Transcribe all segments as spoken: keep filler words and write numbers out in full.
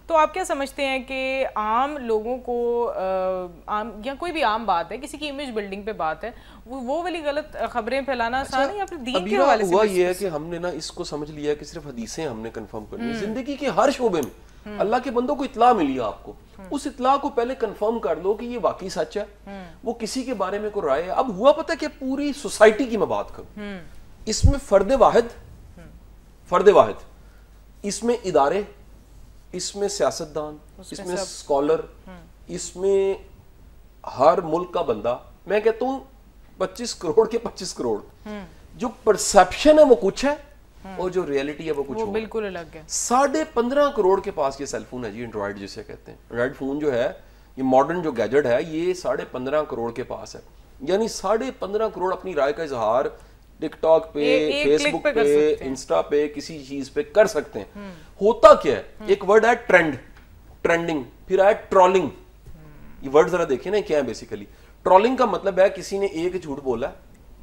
तो आप क्या समझते हैं कि आम लोगों को आ, आम या कोई भी आम बात है, किसी की इमेज बिल्डिंग पे बात है, वो वो वाली गलत खबरें फैलाना आसान है या फिर दीन के हवाले से? हुआ ये है कि हमने ना इसको समझ लिया कि सिर्फ हदीसें हमने कंफर्म करनी है। जिंदगी के हर शोबे में अल्लाह के बंदों को इत्ला मिली है, आपको उस इत्ला को पहले कंफर्म कर लो कि ये वाकई सच है, वो किसी के बारे में कोई राय है। अब हुआ पता है कि पूरी सोसाइटी की मैं बात करूं, इसमें फर्द वाहिद फर्द वाहिद इसमें इदारे, इसमें सियासतदान, इसमें स्कॉलर, इसमें हर मुल्क का बंदा, मैं कहता हूं पच्चीस करोड़ के पच्चीस करोड़, जो परसेप्शन है वो कुछ है और जो रियलिटी है वो कुछ वो और बिल्कुल अलग है। साढ़े पंद्रह करोड़ के पास ये सेलफोन है जी, एंड्रॉइड जिसे कहते हैं। एंड्रॉइड फोन जो है, ये मॉडर्न जो गैजेट है, ये साढ़े पंद्रह करोड़ के पास है। यानी साढ़े पंद्रह करोड़ अपनी राय का इजहार टिकटॉक पे, फेसबुक पे, पे इंस्टा पे, किसी चीज पे कर सकते हैं। होता क्या है, एक वर्ड है ट्रेंड, ट्रेंडिंग, फिर आया ट्रोलिंग। ये वर्ड जरा देखिए ना क्या है बेसिकली। ट्रोलिंग का मतलब है किसी ने एक झूठ बोला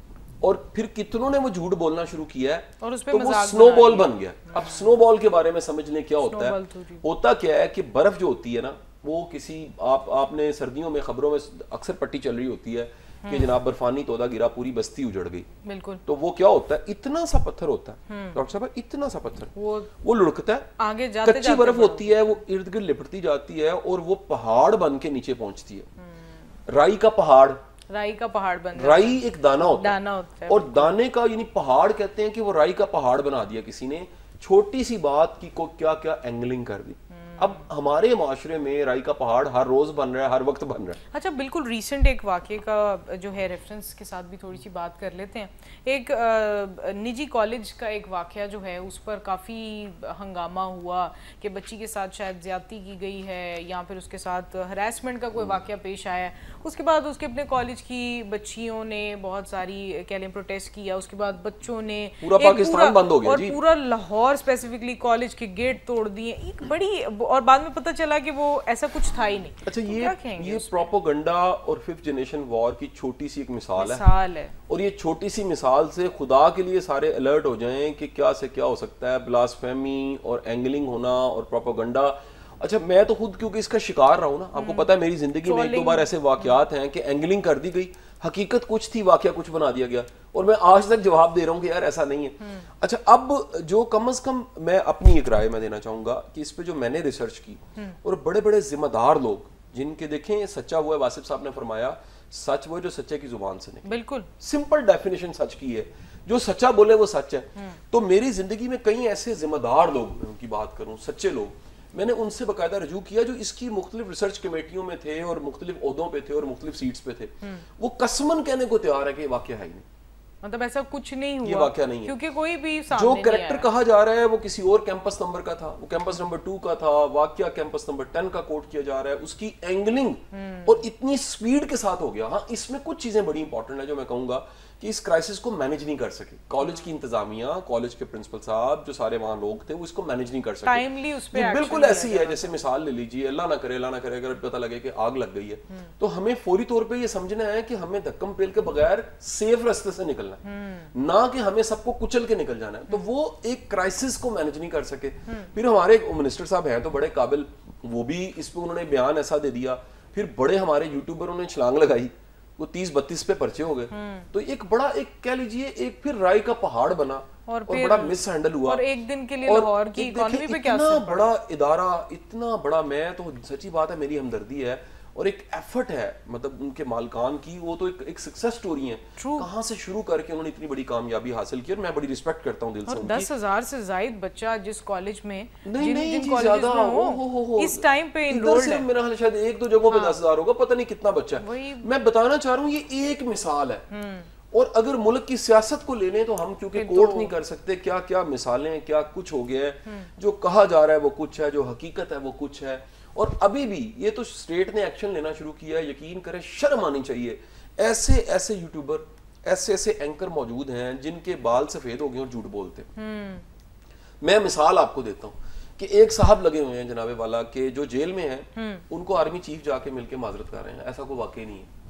और फिर कितनों ने वो झूठ बोलना शुरू किया है और उस पे तो वो स्नोबॉल बन गया। अब स्नोबॉल के बारे में समझ लें क्या होता है। होता क्या है कि बर्फ जो होती है ना, वो किसी आप आपने सर्दियों में खबरों में अक्सर पट्टी चल रही होती है कि जनाब बर्फानी तोदा गिरा, पूरी बस्ती उजड़ गई। बिल्कुल। तो वो क्या होता है, इतना सा पत्थर होता है डॉक्टर साहब, इतना सा पत्थर वो वो लुढ़कता है, आगे जाते कच्ची बर्फ होती है, वो इर्द गिर्द लिपटती जाती है और वो पहाड़ बन के नीचे पहुंचती है। राई का पहाड़, राई का पहाड़ बन राई एक दाना होता है, दाना होता है और दाने का यानी पहाड़ कहते हैं कि वो राई का पहाड़ बना दिया किसी ने, छोटी सी बात की को क्या क्या एंगलिंग कर दी। अब हमारे माशरे में राई का पहाड़ हर रोज बन रहा है, हर वक्त बन रहा है। अच्छा, बिल्कुल रीसेंट एक वाक़े का जो है रेफरेंस के साथ भी थोड़ी सी बात कर लेते हैं। एक आ, निजी कॉलेज का एक वाक़या जो है उस पर काफ़ी हंगामा हुआ कि बच्ची के साथ शायद ज़्यादती की गई है या फिर उसके साथ हरासमेंट का कोई वाक़या पेश आया है। उसके बाद उसके अपने कॉलेज की बच्चियों ने बहुत सारी कह लें प्रोटेस्ट किया, उसके बाद बच्चों ने पूरा पाकिस्तान बंद हो गया और जी। पूरा लाहौर स्पेसिफिकली कॉलेज के गेट तोड़ दिए। एक बड़ी, और बाद में पता चला कि वो ऐसा कुछ था ही नहीं। अच्छा, तो ये ये प्रोपोगंडा और फिफ्थ जनरेशन वॉर की छोटी सी एक मिसाल, मिसाल है।, है और ये छोटी सी मिसाल से खुदा के लिए सारे अलर्ट हो जाएं कि क्या से क्या हो सकता है, ब्लास्फेमी और एंगलिंग होना और प्रोपोगंडा। अच्छा, मैं तो खुद क्योंकि इसका शिकार रहा हूं ना, आपको पता है मेरी जिंदगी में एक दो बार ऐसे वाकयात हैं कि एंगलिंग कर दी गई, हकीकत कुछ थी, वाकया कुछ बना दिया गया, और मैं आज तक जवाब दे रहा हूं कि यार ऐसा नहीं है। अच्छा, अब जो कम से कम मैं अपनी एक राय में देना चाहूंगा कि इस पे जो मैंने रिसर्च की और बड़े बड़े जिम्मेदार लोग जिनके देखें सच्चा वो है, वासिफ साहब ने फरमाया सच वो जो सच्चे की जुबान से निकले। बिल्कुल सिंपल डेफिनेशन सच की है, जो सच्चा बोले वो सच है। तो मेरी जिंदगी में कई ऐसे जिम्मेदार लोग, मैं उनकी बात करूं, सच्चे लोग, मैंने उनसे बाकायदा रजू किया जो इसकी मुख्तलिफ रिसर्च कमेटियों में थे और मुख्तलिफ ओहदों पे थे और मुख्तलिफ सीट्स पे थे। वो कसमन कहने को तैयार है कि ये वाकया है ही नहीं, मतलब ऐसा कुछ नहीं हुआ, ये वाकया नहीं है, क्योंकि कोई भी सामने जो नहीं कैरेक्टर आया। कहा जा रहा है वो किसी और कैंपस नंबर का था, वो कैंपस नंबर टू का था, वाकया कैंपस नंबर टेन का कोट किया जा रहा है, उसकी एंगलिंग और इतनी स्पीड के साथ हो गया। हाँ, इसमें कुछ चीजें बड़ी इंपॉर्टेंट है जो मैं कहूंगा कि इस क्राइसिस को मैनेज नहीं कर सके कॉलेज की इंतजामिया, कॉलेज के प्रिंसिपल साहब, जो सारे वहां लोग थे, वो इसको मैनेज नहीं कर सके। टाइमली उस पे बिल्कुल ऐसी है जैसे मिसाल ले लीजिए, अल्लाह ना करे अल्लाह ना करे अगर पता लगे कि आग लग गई है, तो हमें फौरी तौर पे ये समझना है कि हमें धक्कम पेल के बगैर सेफ रास्ते से निकलना है, ना कि हमें सबको कुचल के निकल जाना है। तो वो एक क्राइसिस को मैनेज नहीं कर सके। फिर हमारे मिनिस्टर साहब हैं तो बड़े काबिल, वो भी इस पे उन्होंने बयान ऐसा दे दिया। फिर बड़े हमारे यूट्यूबरों ने छलांग लगाई, वो तीस बत्तीस पे पर्चे हो गए। तो एक बड़ा एक कह लीजिए एक फिर राय का पहाड़ बना और, और बड़ा मिस हैंडल हुआ। और एक दिन के लिए लाहौर की इकोनॉमी पे क्या इतना बड़ा इदारा, इतना बड़ा, मैं तो सच्ची बात है मेरी हमदर्दी है और एक एफर्ट है मतलब उनके मालकान की, वो तो एक, एक सक्सेस स्टोरी है। कहां से शुरू करके उन्होंने इतनी बड़ी कामयाबी हासिल की और मैं बड़ी रिस्पेक्ट करता हूं दिल से उनकी। दस हजार से जायद बच्चा जिस कॉलेज में नहीं नहीं जी ज्यादा हो हो हो हो इस टाइम पे इनरोल्ड है। मेरा ख्याल शायद एक दो जगहों पे दस हजार होगा, पता नहीं कितना बच्चा है। मैं बताना चाह रहा हूँ ये एक मिसाल है, और अगर मुल्क की सियासत को ले लें तो हम क्योंकि कोर्ट नहीं कर सकते क्या क्या मिसालें, क्या कुछ हो गया है, जो कहा जा रहा है वो कुछ है, जो हकीकत है वो कुछ है। और अभी भी ये तो स्टेट ने एक्शन लेना शुरू किया है, यकीन करें शर्म आनी चाहिए। ऐसे ऐसे यूट्यूबर, ऐसे ऐसे एंकर मौजूद हैं जिनके बाल सफेद हो गए और झूठ बोलते हैं। मैं मिसाल आपको देता हूँ कि एक साहब लगे हुए हैं जनाबे वाला के जो जेल में हैं, उनको आर्मी चीफ जाके मिलके माजरत कर रहे हैं, ऐसा कोई वाकई नहीं है।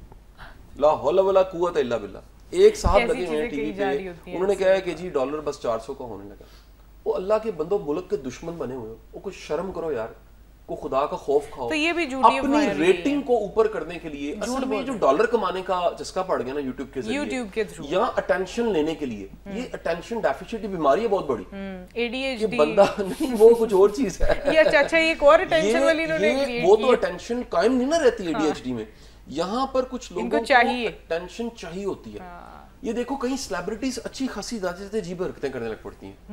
ला हौला वला कुव्वत इल्ला बिल्लाह। एक साहब लगे हुए हैं टीवी पे, उन्होंने कहा है कि जी डॉलर बस चार सौ का होने लगा। वो अल्लाह के बंदो मुल्क के दुश्मन बने हुए हो, वो कुछ शर्म करो यार। को खुदा का खौफ खाओ, तो ये भी झूठी अपनी अफवाह है। रेटिंग को ऊपर करने के लिए असल में जो डॉलर कमाने का चस्का पड़ गया ना यूट्यूब के जरिए, यूट्यूब के थ्रू, या अटेंशन लेने के लिए, ये अटेंशन डेफिशिट बीमारी है बहुत बड़ी। एडीएचडी बंदा नहीं, वो कुछ और चीज है। ये अच्छा अच्छा ये एक और अटेंशन वाली इन्होंने ये क्रिएट वो की तो अटेंशन कायम नहीं ना रहती है एडीएचडी में। यहाँ पर कुछ लोगों को चाहिए अटेंशन चाहिए होती है। ये देखो कहीं सेलिब्रिटीज अच्छी खासी दादी जी पर हरकतें करने लग पड़ती हैं।